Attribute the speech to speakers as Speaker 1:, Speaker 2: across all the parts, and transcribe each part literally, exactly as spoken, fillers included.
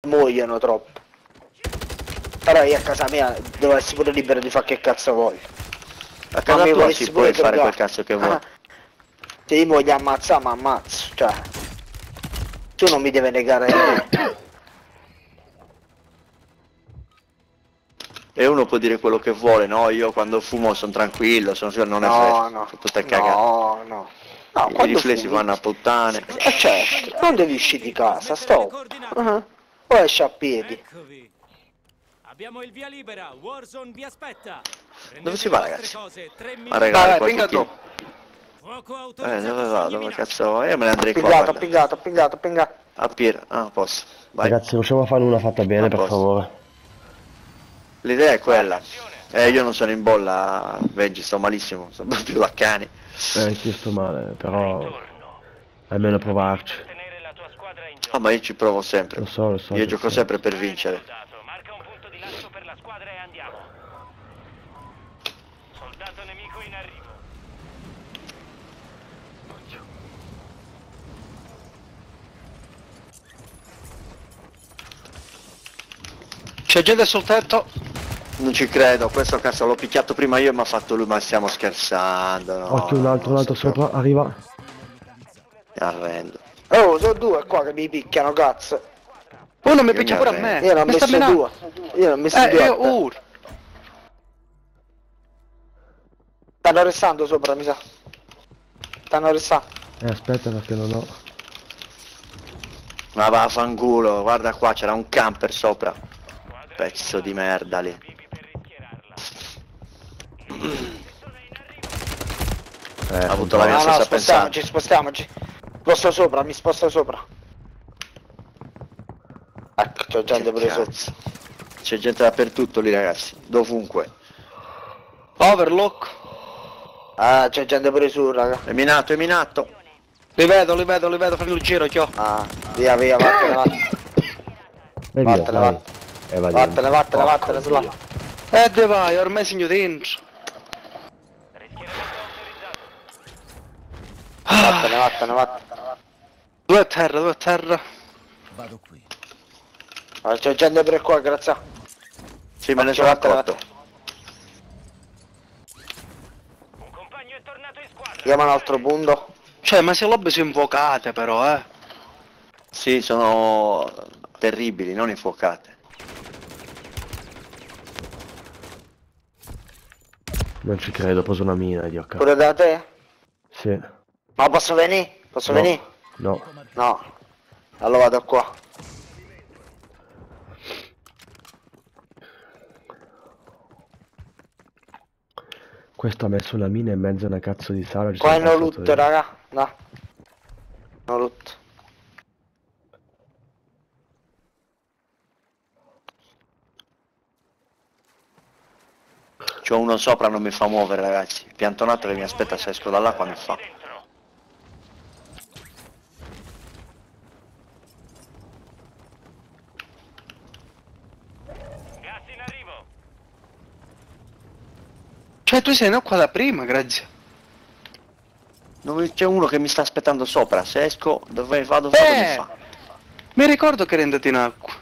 Speaker 1: muoiono troppo. Però io a casa mia devo essere pure libero di fare che cazzo voglio.
Speaker 2: A casa tua si puoi fare quel cazzo che vuoi.
Speaker 1: Se io voglio ammazzare, ma ammazzo, cioè. Tu non mi devi negare niente.
Speaker 2: E uno può dire quello che vuole, no? Io quando fumo sono tranquillo, sono non è
Speaker 1: No,
Speaker 2: fresco,
Speaker 1: no.
Speaker 2: sono tutte cagate.
Speaker 1: No, no. No,
Speaker 2: I
Speaker 1: quando
Speaker 2: riflessi
Speaker 1: fumi...
Speaker 2: vanno a puttane.
Speaker 1: Eh certo, non devi uscire di casa, stop. Uh-huh. Poi esci a piedi.
Speaker 3: Eccovi. Abbiamo il via libera, Warzone vi aspetta.
Speaker 2: Dove si va, ragazzi?
Speaker 3: Cose,
Speaker 2: Ma regalo,
Speaker 1: vai, pinga tu.
Speaker 2: Eh, dove vado? Dove cazzo? Io me ne andrei qua.
Speaker 1: Pingato, pingato, pingato, pingato.
Speaker 2: A Pier, ah, posso. Vai.
Speaker 4: Ragazzi, riusciamo a fare una fatta bene,
Speaker 2: Ah,
Speaker 4: per
Speaker 2: posso.
Speaker 4: favore.
Speaker 2: L'idea è quella. Eh, io non sono in bolla, Veggi, sto malissimo, sto proprio da cani.
Speaker 4: Eh, anch'io sto male, però... almeno provarci.
Speaker 2: Ah, ma io ci provo sempre.
Speaker 4: Lo so, lo so.
Speaker 2: Io
Speaker 4: lo
Speaker 2: gioco
Speaker 4: so.
Speaker 2: sempre per vincere.
Speaker 3: Marca un punto di lancio per la squadra e andiamo. Soldato nemico in arrivo.
Speaker 5: C'è gente sul tetto?
Speaker 2: Non ci credo, questo cazzo l'ho picchiato prima io e mi ha fatto lui, ma stiamo scherzando. No,
Speaker 4: Occhio, un altro, un altro sopra, arriva.
Speaker 2: Mi arrendo.
Speaker 1: Oh, sono due qua che mi picchiano, cazzo.
Speaker 5: Uno mi
Speaker 2: Io
Speaker 5: picchia
Speaker 2: mi
Speaker 5: pure a
Speaker 2: arrendo.
Speaker 5: me.
Speaker 1: Io ne ho
Speaker 5: Mi sta
Speaker 1: messo
Speaker 5: menando.
Speaker 1: due. Io ne ho messo
Speaker 5: Eh,
Speaker 1: due.
Speaker 5: io
Speaker 1: a te.
Speaker 5: ur.
Speaker 1: Stanno restando sopra, mi sa. Stanno restando.
Speaker 4: Eh, aspetta perché non ho...
Speaker 2: Ma vaffanculo, guarda qua, c'era un camper sopra. Pezzo di merda lì.
Speaker 4: Eh,
Speaker 2: Ha avuto la mia
Speaker 1: No, no,
Speaker 2: stessa
Speaker 1: spostiamoci,
Speaker 2: pensata.
Speaker 1: spostiamoci. Sposto sopra, mi sposto sopra. Ecco, c'è gente pure sotto.
Speaker 2: C'è gente dappertutto lì, ragazzi, dovunque.
Speaker 5: Overlook.
Speaker 1: Ah, c'è gente pure su, raga.
Speaker 2: È minato, è minato.
Speaker 5: Li vedo, li vedo, li vedo, fammi il giro, chio.
Speaker 1: Ah, via, via, vattene, vattene.
Speaker 4: Vai via,
Speaker 1: Vattene,
Speaker 4: vai.
Speaker 1: vattene.
Speaker 4: Eh, va
Speaker 1: Vattene, vattene, vattene, sulla.
Speaker 5: Eh, dove vai? Ormai segno dentro.
Speaker 1: Vattene, vattene, vattene.
Speaker 5: Due a terra, due a terra.
Speaker 1: Ah, c'è gente pure qua, grazie.
Speaker 2: Sì, me ne
Speaker 1: Occhio,
Speaker 2: sono
Speaker 1: vattene,
Speaker 2: accorto.
Speaker 3: Un compagno è tornato in squadra.
Speaker 1: Andiamo a un altro punto.
Speaker 5: Cioè, ma se lobby sono invocate però, eh.
Speaker 2: Sì, sono terribili, non infuocate.
Speaker 4: Non ci credo, ho preso una mina, idiocca.
Speaker 1: Pure da te?
Speaker 4: Sì.
Speaker 1: Ma posso venire? Posso
Speaker 4: No.
Speaker 1: venire?
Speaker 4: No.
Speaker 1: No. Allora vado qua.
Speaker 4: Questo ha messo una mina in mezzo a una cazzo di sala. ci
Speaker 1: Qua
Speaker 4: sono
Speaker 1: no
Speaker 4: passato
Speaker 1: loot,
Speaker 4: io.
Speaker 1: raga. No. No loot.
Speaker 2: C'ho uno sopra, non mi fa muovere, ragazzi. Piantonato che mi aspetta se esco dall'acqua mi fa.
Speaker 3: Gas in arrivo.
Speaker 5: Cioè, tu sei in acqua da prima, grazie.
Speaker 2: Dove c'è uno che mi sta aspettando sopra, se esco dove vado sopra
Speaker 5: Eh!
Speaker 2: mi fa.
Speaker 5: Mi ricordo che eri andato in acqua.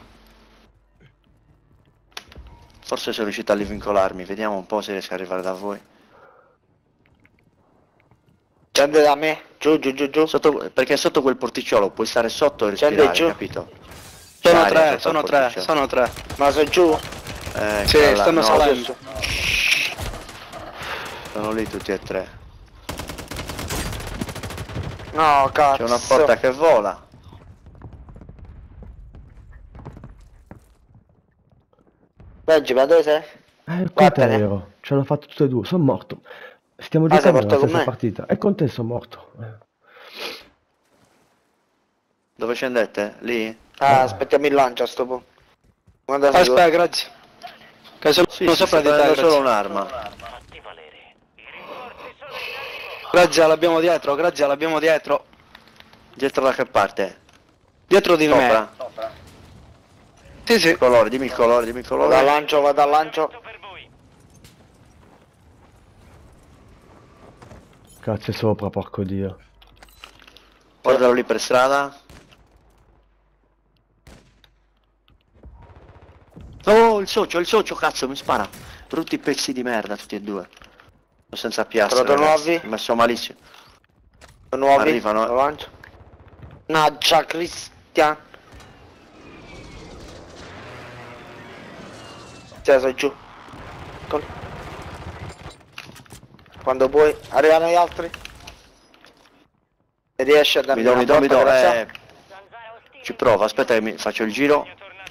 Speaker 2: Forse sono riuscito a rivincolarmi, vediamo un po' se riesco ad arrivare da voi.
Speaker 1: Gente da me. Giù, giù, giù, giù.
Speaker 2: Sotto, perché sotto quel porticciolo puoi stare sotto e
Speaker 1: Scende
Speaker 2: respirare,
Speaker 1: giù.
Speaker 2: capito?
Speaker 5: Sono
Speaker 2: Aria
Speaker 5: tre,
Speaker 2: sotto
Speaker 5: sono
Speaker 2: il
Speaker 5: tre,
Speaker 2: porticciolo.
Speaker 5: sono tre.
Speaker 1: Ma sono giù?
Speaker 2: Eh,
Speaker 5: Sì,
Speaker 2: là,
Speaker 5: stanno
Speaker 2: no,
Speaker 5: salendo.
Speaker 2: sono lì tutti e tre.
Speaker 1: No, cazzo.
Speaker 2: C'è una porta che vola.
Speaker 1: Benji, ma dove sei?
Speaker 4: Eh, con te
Speaker 1: Vattene.
Speaker 4: ero. Ce l'ho fatto tutte e due, sono morto. Stiamo
Speaker 1: Ah, sei
Speaker 4: giocando
Speaker 1: morto
Speaker 4: nella
Speaker 1: con
Speaker 4: stessa
Speaker 1: me?
Speaker 4: partita. E con te sono morto. Eh.
Speaker 2: Dove scendete? Lì?
Speaker 1: Ah, aspettiamo il lancio a sto punto. Guarda sicuro.
Speaker 5: Aspetta, grazie. Che sono
Speaker 2: Sì, sì,
Speaker 5: sopra
Speaker 2: sto
Speaker 5: di te,
Speaker 2: prendendo
Speaker 5: grazie.
Speaker 2: solo un'arma.
Speaker 3: Fatti valere. I rinforzi sono in arrivo.
Speaker 5: Grazie, l'abbiamo dietro, grazie, l'abbiamo dietro.
Speaker 2: Dietro da che parte?
Speaker 5: Dietro di me.
Speaker 2: Sopra?
Speaker 5: Sì, sì.
Speaker 2: Il colore, dimmi il colore, dimmi il
Speaker 1: Vado al
Speaker 2: colore.
Speaker 1: lancio, vado al lancio.
Speaker 3: Per voi.
Speaker 4: Cazzo è sopra, porco dio.
Speaker 2: Guardalo lì per strada. Oh, il socio, il socio, cazzo, mi spara. Brutti pezzi di merda, tutti e due. Sono senza piastra,
Speaker 1: Trovato
Speaker 2: ragazzi.
Speaker 1: nuovi?
Speaker 2: Ho messo malissimo.
Speaker 1: Nuovi.
Speaker 2: Arrivano, eh.
Speaker 1: Avanti. Naggia Cristian. Steso giù. Eccoli. Quando puoi. Arrivano gli altri. E riesci a darmi
Speaker 2: Mi do,
Speaker 1: una
Speaker 2: mi do, mi
Speaker 1: botta,
Speaker 2: do,
Speaker 1: grazie.
Speaker 2: eh. Ci provo, aspetta che mi faccio il giro.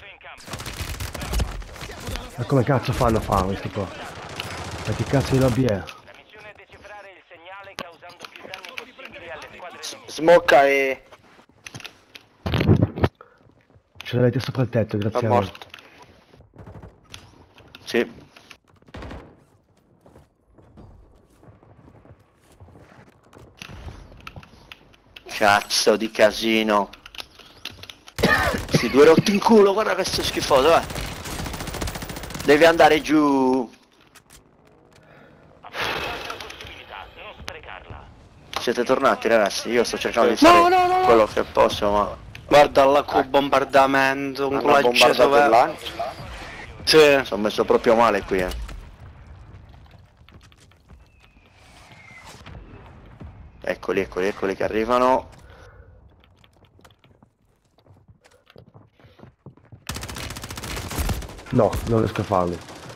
Speaker 4: Ma come cazzo fanno a fare questi qua? Ma che cazzo di lobby è?
Speaker 3: La missione è decifrare il segnale causando più danni possibili alle squadre nemiche.
Speaker 1: Smocca e...
Speaker 4: Ce l'avete sopra il tetto,
Speaker 1: è
Speaker 4: grazie a voi.
Speaker 1: morto.
Speaker 2: Sì. Cazzo di casino. Questi due rotti in culo, guarda questo schifoso, eh. Devi andare giù.
Speaker 3: Non sprecarla.
Speaker 2: Siete tornati, ragazzi? Io sto cercando di fare
Speaker 5: No, no, no, no.
Speaker 2: quello che posso, ma...
Speaker 5: Guarda là col bombardamento, un
Speaker 1: Hanno
Speaker 5: culo acceso
Speaker 1: bombardato il
Speaker 5: per...
Speaker 1: lancio.
Speaker 5: Sì.
Speaker 2: Sono messo proprio male qui, eh. Eccoli, eccoli, eccoli che arrivano.
Speaker 4: No, non riesco a farli.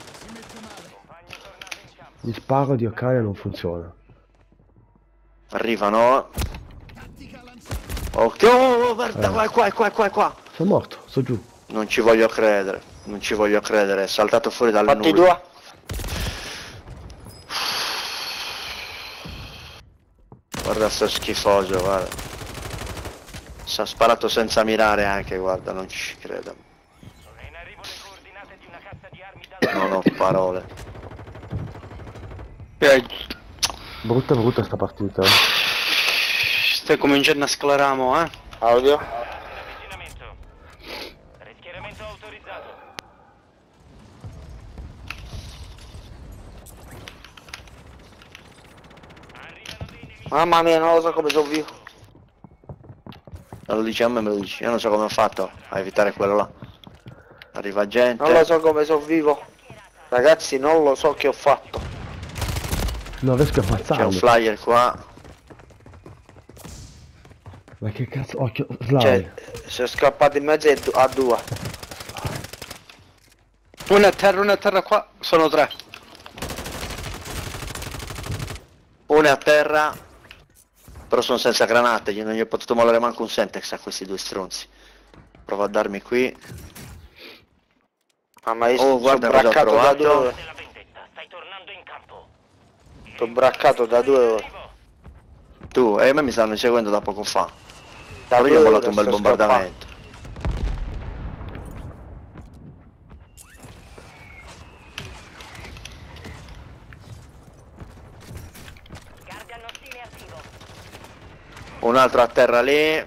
Speaker 4: Gli sparo di Ocane non funziona.
Speaker 2: Arrivano. Ok, oh, guarda,
Speaker 4: Eh.
Speaker 2: qua, qua, qua, qua, qua.
Speaker 4: Sono morto, sto giù.
Speaker 2: Non ci voglio credere, non ci voglio credere, è saltato fuori dalle
Speaker 1: Fatti
Speaker 2: nuvole.
Speaker 1: due.
Speaker 2: Guarda sto schifoso, guarda. Si è sparato senza mirare anche, guarda, non ci credo.
Speaker 3: È in arrivo le coordinate di una cassa di armi dal
Speaker 2: Non ho parole.
Speaker 5: Eh,
Speaker 4: Brutta brutta sta partita. eh.
Speaker 5: Stai cominciando a scleramo, eh?
Speaker 1: Audio.
Speaker 3: avvicinamento. Rischieramento autorizzato. Arrivano dei nemici.
Speaker 1: Mamma mia, non lo so come sono vivo.
Speaker 2: Non lo dici a me, me lo dici. Io non so come ho fatto a evitare quello là. Arriva gente.
Speaker 1: Non lo so come sono vivo. Ragazzi, non lo so che ho fatto.
Speaker 4: Non riesco a
Speaker 2: C'è un
Speaker 4: ammazzarli.
Speaker 2: flyer qua.
Speaker 4: Ma che cazzo, occhio,
Speaker 1: Cioè,
Speaker 4: slide.
Speaker 1: sono scappato in mezzo ai du- a due.
Speaker 5: Uno a terra, uno a terra qua, sono tre.
Speaker 2: Uno è a terra. Però sono senza granate, io non gli ho potuto mollare manco un Semtex a questi due stronzi. Provo a darmi qui.
Speaker 1: Mamma io
Speaker 2: Oh,
Speaker 1: sono
Speaker 2: guarda cosa ho
Speaker 1: braccato da
Speaker 2: trovato.
Speaker 1: due ore.
Speaker 3: Della vendetta, stai tornando in campo.
Speaker 1: Sto braccato da due ore.
Speaker 2: Tu, e a me mi stanno inseguendo da poco fa.
Speaker 1: Da
Speaker 2: Però
Speaker 1: due
Speaker 2: io ho
Speaker 1: ore
Speaker 2: mollato un bel
Speaker 1: sto
Speaker 2: bombardamento.
Speaker 3: Guardian ostile attivo.
Speaker 2: Un altro a terra lì.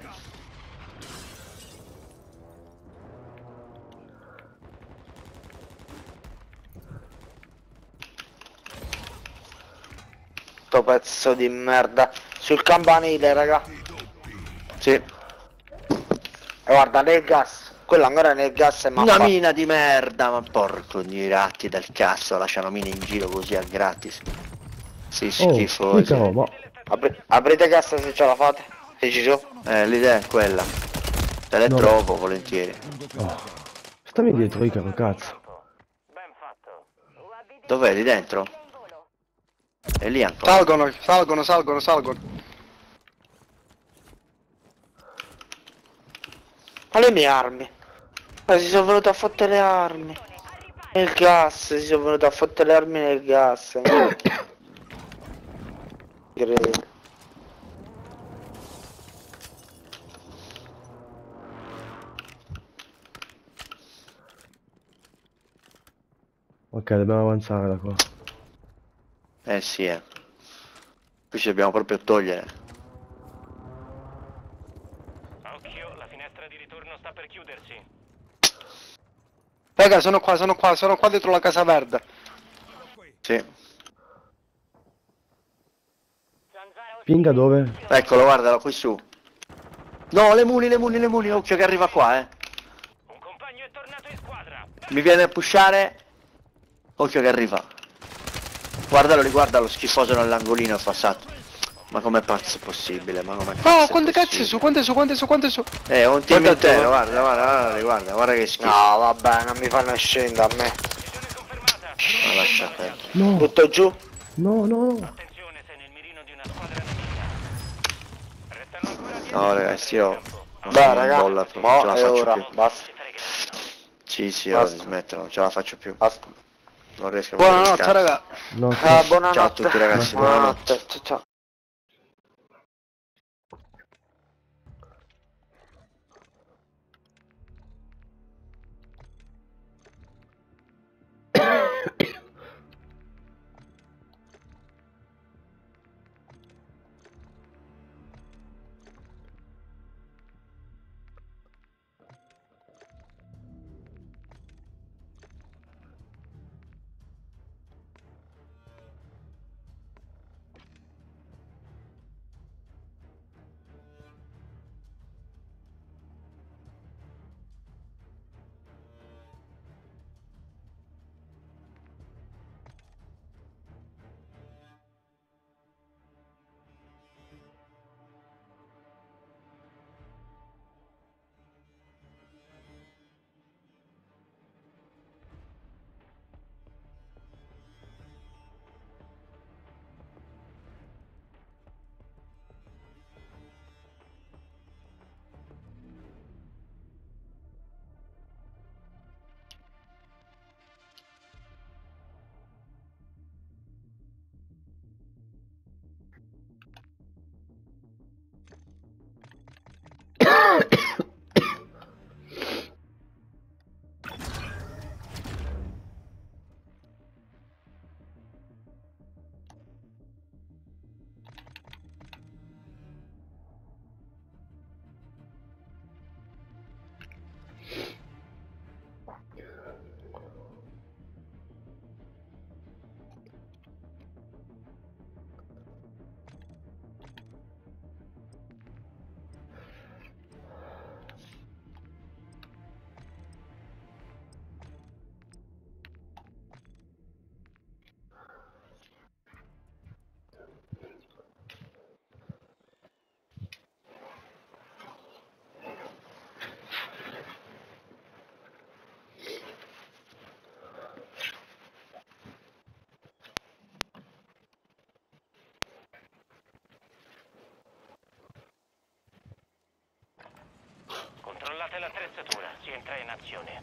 Speaker 1: Sto pezzo di merda. Sul campanile, raga.
Speaker 2: Sì.
Speaker 1: E guarda, nel gas. Quello ancora nel gas e
Speaker 2: Una
Speaker 1: mappa.
Speaker 2: mina di merda, ma porco di ratti del cazzo, lasciano mine in giro così a gratis. Sì,
Speaker 4: Oh,
Speaker 2: schifosi.
Speaker 4: mica roba.
Speaker 1: Apri- aprite cassa se ce la fate. Se ci sono.
Speaker 2: Eh, l'idea è quella. Te le
Speaker 4: No.
Speaker 2: trovo volentieri.
Speaker 4: Oh. Stammi dietro, Icaro, cazzo.
Speaker 3: Ben fatto.
Speaker 2: Dov'è? Lì dentro? È lì ancora.
Speaker 5: Salgono, salgono, salgono, salgono.
Speaker 1: Ma le mie armi? Ma si sono venuto a fottere le armi. Nel gas, si sono venuto a fottere le armi nel gas. Credo.
Speaker 4: Ok, dobbiamo avanzare da qua.
Speaker 2: Eh sì, eh. Qui ci dobbiamo proprio togliere.
Speaker 3: Occhio, la finestra di ritorno sta per chiudersi.
Speaker 5: Raga, sono qua, sono qua, sono qua dietro la casa verde.
Speaker 2: Sì.
Speaker 4: Pinga dove?
Speaker 2: Eccolo, guardalo qui su. No, le muli, le muli, le muli, occhio che arriva qua, eh.
Speaker 3: Un compagno è tornato benvenuto in squadra.
Speaker 2: Mi viene a pushare. Occhio che arriva. Guardalo, riguarda lo schifoso nell'angolino è passato. Ma com'è pazzo possibile? Ma com'è pazzo
Speaker 5: Oh, quante cazzo
Speaker 2: possibile?
Speaker 5: su, quante su, quante su, quante su.
Speaker 2: Eh, un team
Speaker 5: Guarda
Speaker 2: intero,
Speaker 5: tu.
Speaker 2: guarda, guarda, guarda, guarda, guarda che schifo.
Speaker 1: No, vabbè, non mi fanno scendere a me.
Speaker 3: Missione confermata.
Speaker 2: Ma lascia perdere.
Speaker 4: No,
Speaker 1: Butto giù.
Speaker 4: no, no, no.
Speaker 3: Attenzione, sei nel mirino di una squadra nemica. Restano ancora dieci
Speaker 2: No ragazzi, io non
Speaker 1: Dai,
Speaker 2: sono in
Speaker 1: raga.
Speaker 2: bolla, non
Speaker 1: Mo'
Speaker 2: ce la
Speaker 1: è
Speaker 2: faccio
Speaker 1: ora.
Speaker 2: più.
Speaker 1: Basta.
Speaker 2: Sì, sì, io
Speaker 1: Basta.
Speaker 2: smetto, non ce la faccio più.
Speaker 1: Basta.
Speaker 2: Non riesco a muovere il
Speaker 5: Buonanotte,
Speaker 2: cazzo.
Speaker 5: raga.
Speaker 4: No,
Speaker 1: Ah, buonanotte.
Speaker 2: Ciao a tutti, ragazzi,
Speaker 1: Buonanotte. Ciao, ciao.
Speaker 3: Controllate l'attrezzatura, si entra in azione.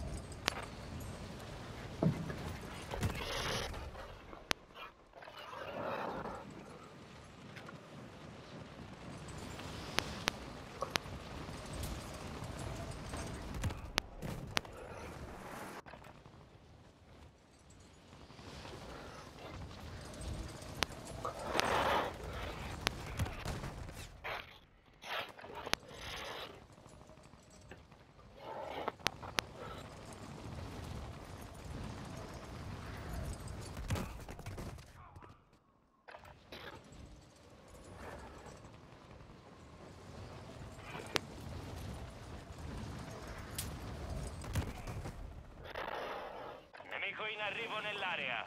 Speaker 3: Nemico in arrivo nell'area.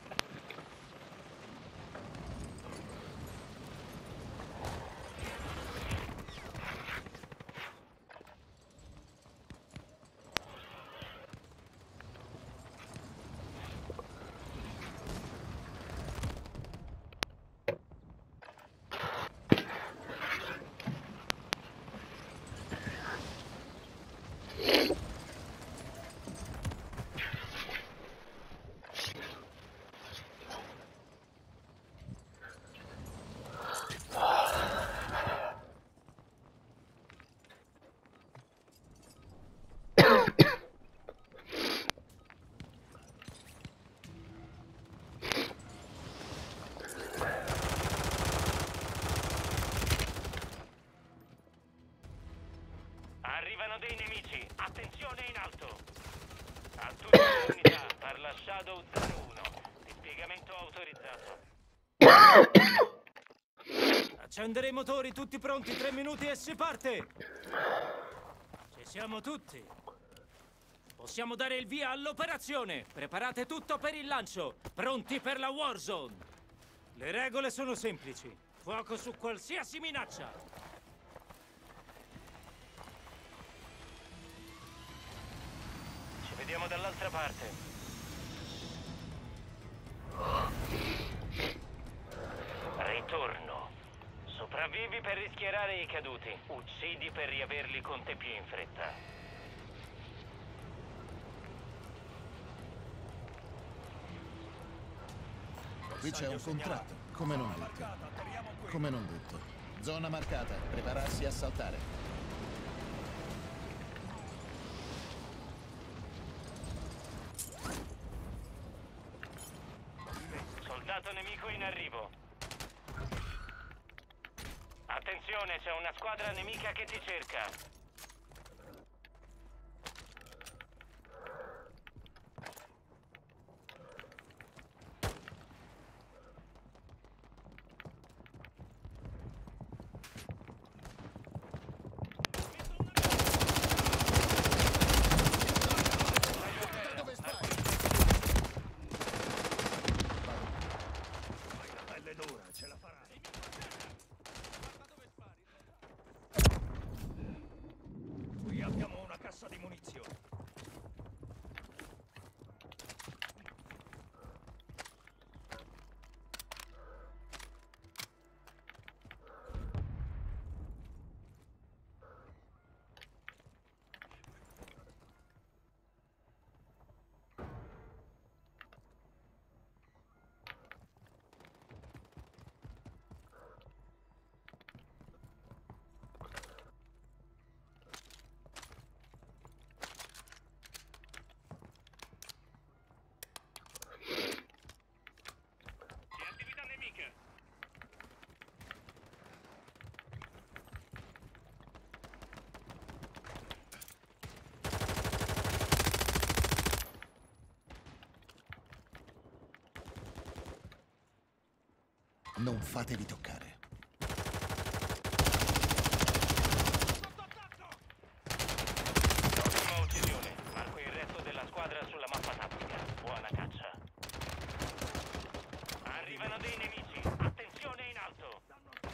Speaker 3: Arrivano dei nemici, attenzione in alto. A tutte le unità, parla Shadow zero uno. Dispiegamento autorizzato.
Speaker 6: Accendere i motori, tutti pronti, tre minuti e si parte! Ci siamo tutti. Possiamo dare il via all'operazione! Preparate tutto per il lancio! Pronti per la Warzone! Le regole sono semplici. Fuoco su qualsiasi minaccia!
Speaker 3: Ci vediamo dall'altra parte. Ritorno. Sopravvivi per rischiarare i caduti. Uccidi per riaverli con te più in fretta.
Speaker 7: Qui c'è un contratto, come non detto. Come non detto. Zona marcata, prepararsi a saltare.
Speaker 3: Soldato nemico in arrivo. Attenzione, c'è una squadra nemica che ti cerca.
Speaker 7: Dove stai?
Speaker 6: Pelle dura, ce la farai! Qui abbiamo una cassa di munizioni. C'è attività nemica.
Speaker 7: Non fatevi toccare.
Speaker 3: Ottima uccisione. Marco il resto della squadra sulla mappa tattica. Buona caccia. Arrivano dei nemici. Attenzione in alto.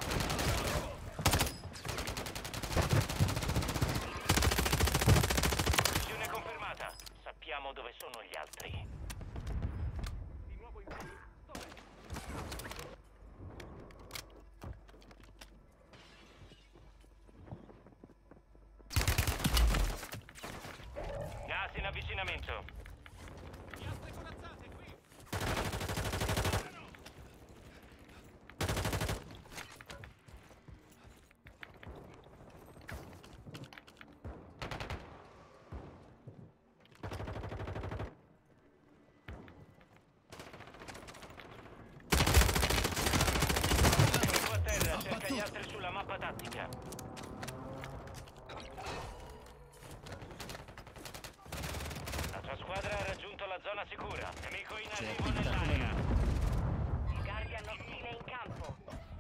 Speaker 3: Missione confermata. Sappiamo dove sono gli altri. Di nuovo in piedi. Gas in avvicinamento. Gli altre corazzate qui. Tu a terra, cerca gli altri sulla mappa tattica. La tua squadra ha raggiunto la zona sicura. Nemico in
Speaker 7: C'è
Speaker 3: arrivo
Speaker 7: attività come
Speaker 3: nell'area.
Speaker 7: non.
Speaker 8: Guardian ostile in campo.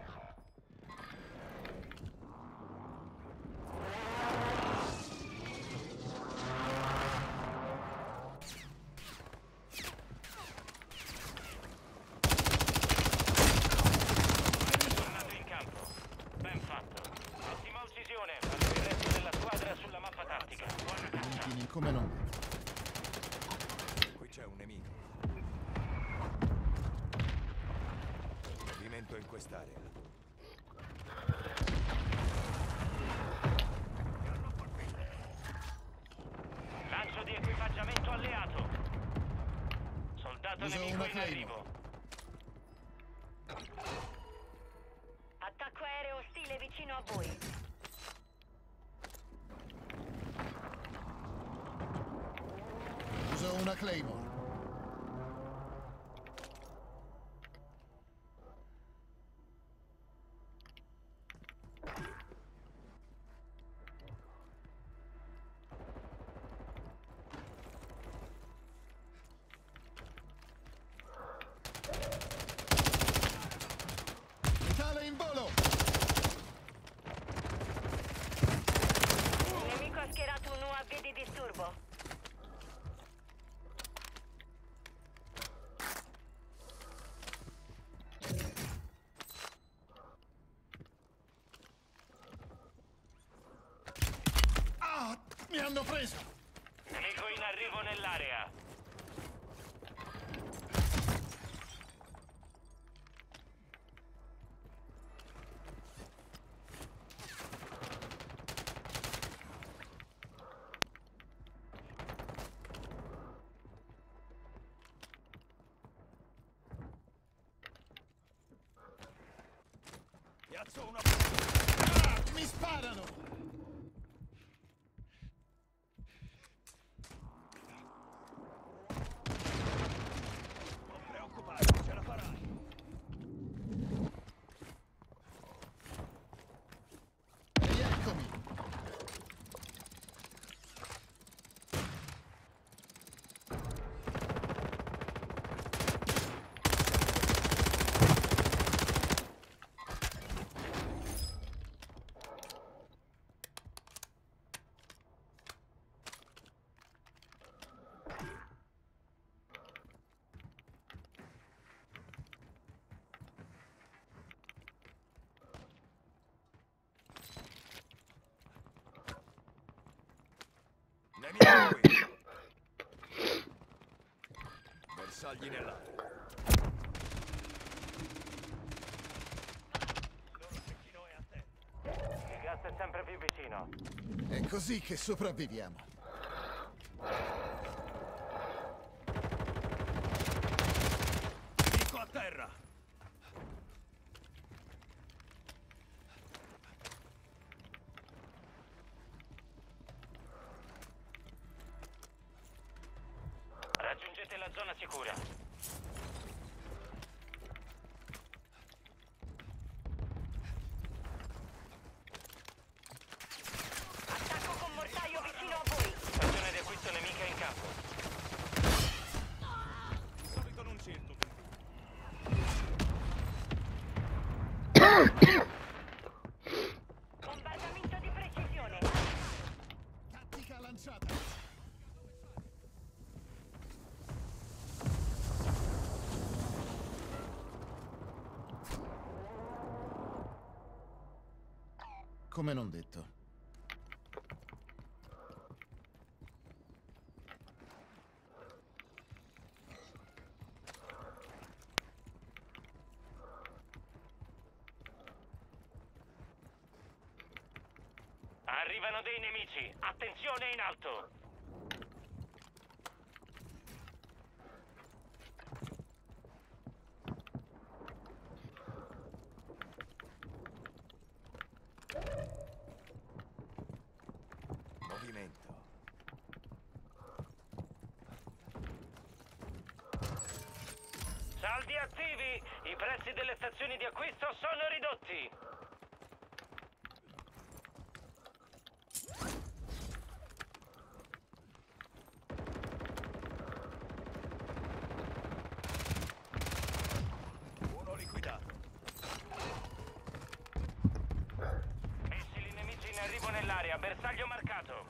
Speaker 3: Tornato in campo. Ben fatto. Ottima uccisione. Marco il resto della squadra sulla mappa tattica. Buona caccia.
Speaker 7: Puntini come non detto.
Speaker 6: Qui c'è un nemico. Movimento in quest'area.
Speaker 3: Lancio di equipaggiamento alleato. Soldato
Speaker 7: Uso
Speaker 3: nemico
Speaker 7: una
Speaker 3: in
Speaker 7: Claymore.
Speaker 3: arrivo.
Speaker 8: Attacco aereo ostile vicino a voi.
Speaker 7: Uso una Claymore. Letale in volo!
Speaker 8: Il nemico ha schierato un U A V di disturbo.
Speaker 7: L'hanno preso!
Speaker 3: Nemico in arrivo nell'area.
Speaker 6: Piazzo una...
Speaker 7: Ah, mi sparano!
Speaker 6: Non preoccupare, ce la farai.
Speaker 7: Rieccomi!
Speaker 6: Nemico qui. Bersagli nell'aria. Loro cecchino è a te.
Speaker 3: Il gas è sempre più vicino.
Speaker 7: È così che sopravviviamo.
Speaker 6: Nemico a terra.
Speaker 3: Raggiungete la zona sicura.
Speaker 8: Attacco con mortaio vicino a voi.
Speaker 3: Stazione di acquisto nemica in campo.
Speaker 6: Di solito non sento per
Speaker 8: Bombardamento di precisione.
Speaker 7: Tattica lanciata! Come non detto.
Speaker 3: Arrivano dei nemici. Attenzione in alto.
Speaker 6: movimento.
Speaker 3: Saldi attivi. I prezzi delle stazioni di acquisto sono ridotti.
Speaker 6: Uno liquidato.
Speaker 3: Missili nemici in arrivo nell'area. Bersaglio marcato.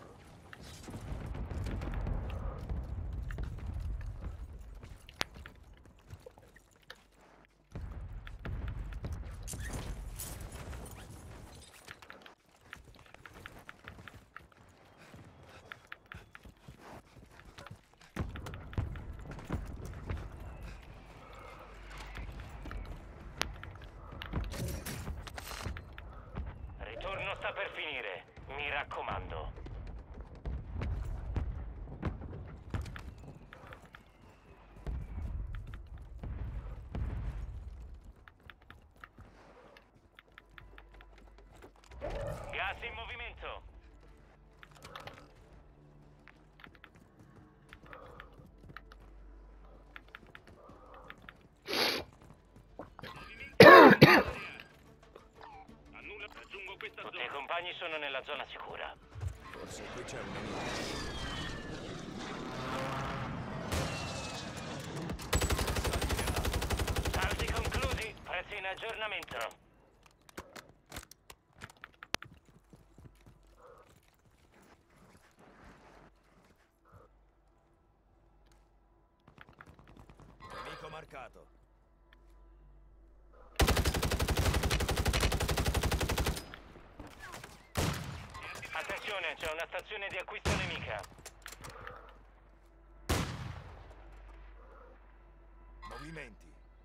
Speaker 3: Ritorno sta per finire. Mi raccomando. Gas in movimento. Annulla, raggiungo questa zona. Tutti i compagni sono nella zona sicura.
Speaker 6: Forse qui c'è un nemico.
Speaker 3: Saldi conclusi. Prezzi in aggiornamento.
Speaker 6: Nemico marcato.
Speaker 3: Attenzione. Attenzione, c'è una stazione di acquisto nemica.
Speaker 9: Movimenti.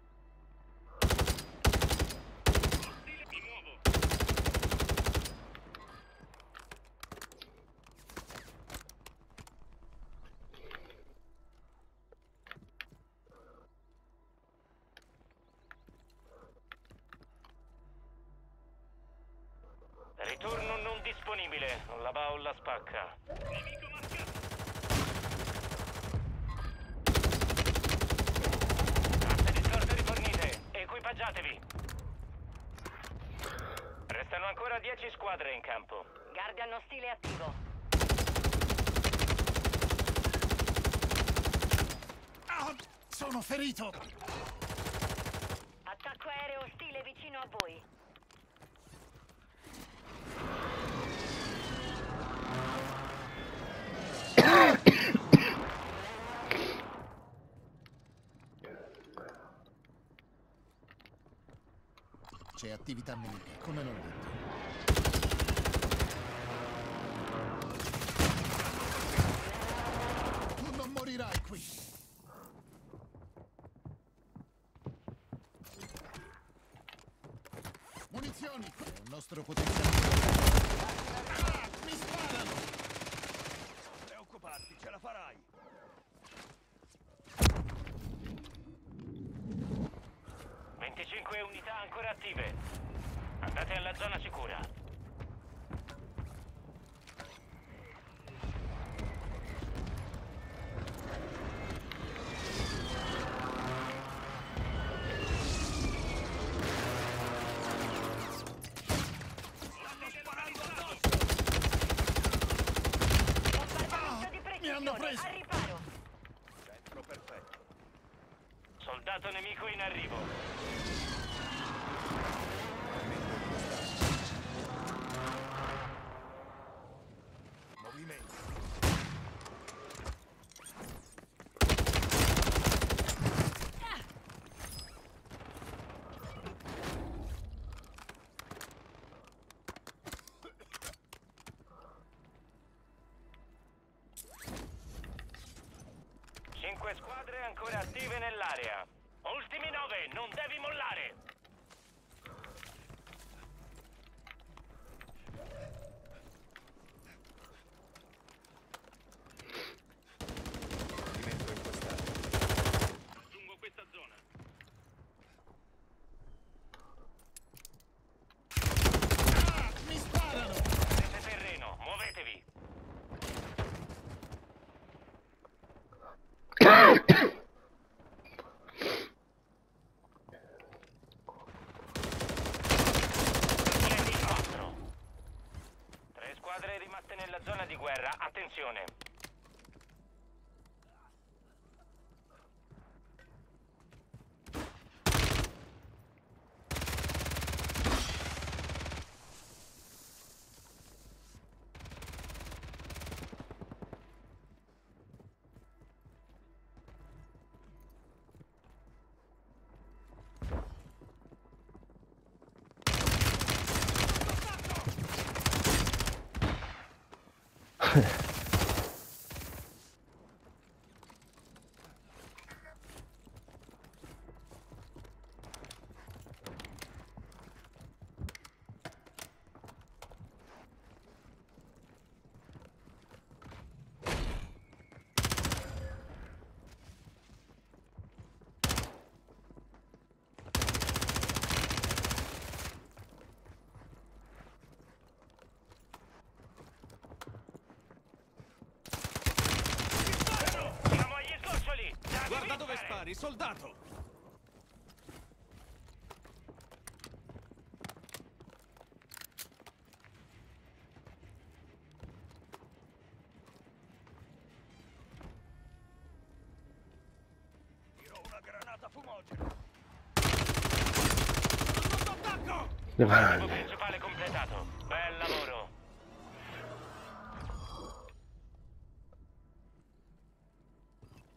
Speaker 3: Mi muovo. Ritorno non disponibile. La baulla spacca. Nemico marcato. Casse di scorte rifornite. Equipaggiatevi. Restano ancora dieci squadre in campo.
Speaker 8: Guardian ostile attivo.
Speaker 7: Ah, sono ferito!
Speaker 8: Attacco aereo ostile vicino a voi.
Speaker 7: C'è attività nemica, come non detto. Tu non morirai qui! Munizioni! È un nostro potenziale. Ah, mi sparano!
Speaker 9: Non preoccuparti, ce la farai.
Speaker 3: venticinque unità ancora attive. Andate alla zona sicura.
Speaker 8: Bombardamento di
Speaker 7: mi hanno
Speaker 8: precisione.
Speaker 7: preso.
Speaker 8: Al riparo.
Speaker 9: Centro perfetto.
Speaker 3: Soldato nemico in arrivo.
Speaker 9: Movimenti.
Speaker 3: Cinque squadre ancora attive nell'area. Ultimi nove, non devi mollare.
Speaker 9: Movimento impostato.
Speaker 3: Raggiungo questa zona.
Speaker 7: Ah, mi sparano!
Speaker 3: Avete terreno, muovetevi. Tieni quattro. Tre squadre rimaste nella zona di guerra. Attenzione. Siamo agli sgoccioli.
Speaker 6: Guarda dove spari, soldato!
Speaker 9: Tiro una granata fumogena.
Speaker 6: Sotto attacco!
Speaker 3: Obiettivo principale completato. Bel lavoro.